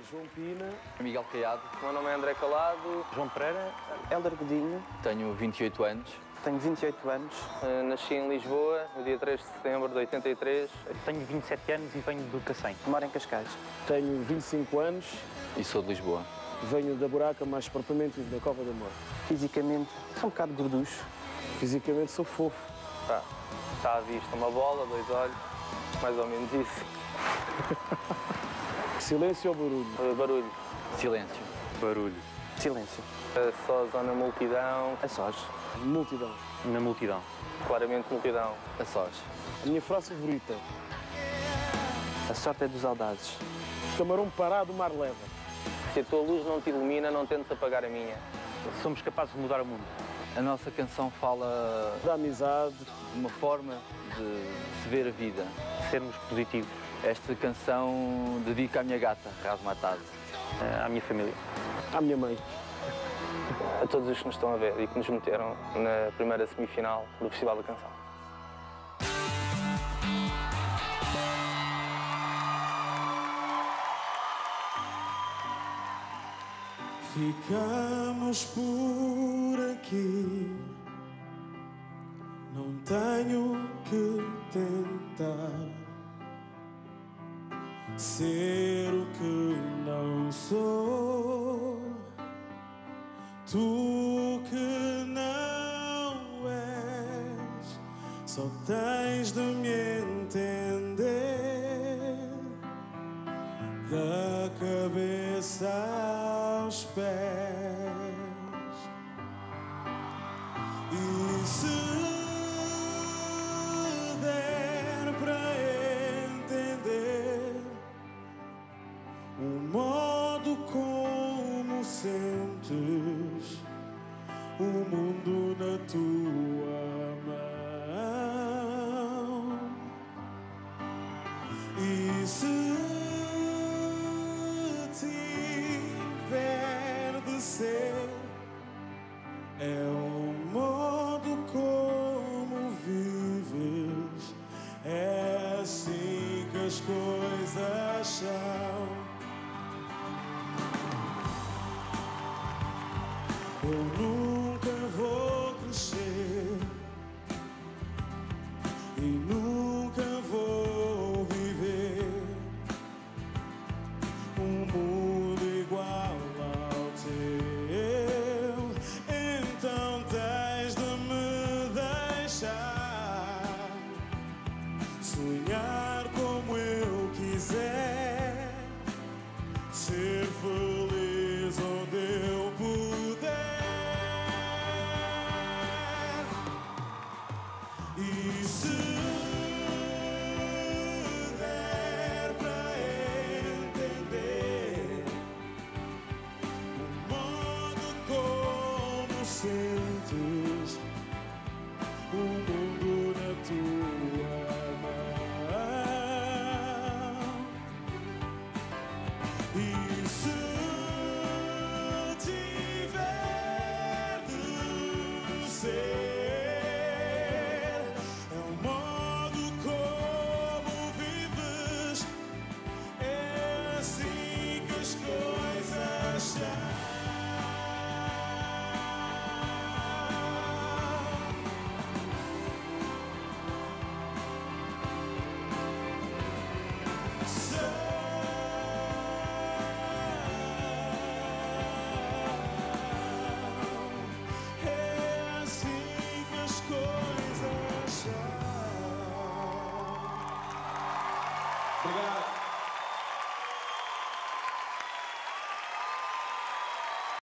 João Pina. Miguel Caiado. O meu nome é André Calado. João Pereira. Hélder Godinho. Tenho 28 anos. Tenho 28 anos. Nasci em Lisboa, no dia 3 de setembro de 83. Tenho 27 anos e venho do Cacém. Moro em Cascais. Tenho 25 anos. E sou de Lisboa. Venho da Buraca, mais propriamente da Cova da Morte. Fisicamente, sou um bocado gorducho. Fisicamente sou fofo. Está à vista uma bola, 2 olhos, mais ou menos isso. Silêncio ou barulho? Barulho. Silêncio. Barulho. Silêncio. Só zona multidão. A sós. Multidão. Na multidão. Claramente multidão. A sós. A minha frase favorita. A sorte é dos audazes. Camarão parado, o mar leva. Se a tua luz não te ilumina, não tentes apagar a minha. Somos capazes de mudar o mundo. A nossa canção fala Da amizade. de uma forma de se ver a vida. Sermos positivos. Esta canção dedico à minha gata, Razmataz. À minha família. À minha mãe. A todos os que nos estão a ver e que nos meteram na primeira semifinal do Festival da Canção. Ficamos por aqui, não tenho que tentar ser o que não sou, tu que não és, só tens de me entender. Da cabeça aos pés. E se der para entender o modo como sentes o mundo na tua mão, e se tiver de ser, é o modo como vives, é assim que as coisas são. Eu nunca vou crescer e nunca vou viver um mundo igual ao teu, então tens de me deixar sonhar como eu quiser, ser feliz onde eu puder. E se der para entender o modo como sentes o mundo na tua mão, e se tiver de ser, obrigado.